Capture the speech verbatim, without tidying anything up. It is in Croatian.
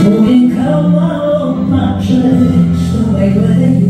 So you come on my tracks the way where you